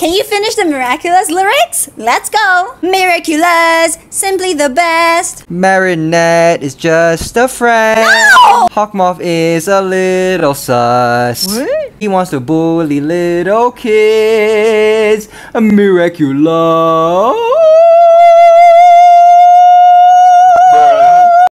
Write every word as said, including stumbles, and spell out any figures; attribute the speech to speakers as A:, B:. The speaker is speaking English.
A: Can you finish the Miraculous lyrics? Let's go! Miraculous, simply the best.
B: Marinette is just a friend.
A: No!
B: Hawkmoth is a little sus.
C: What?
B: He wants to bully little kids. A Miraculous.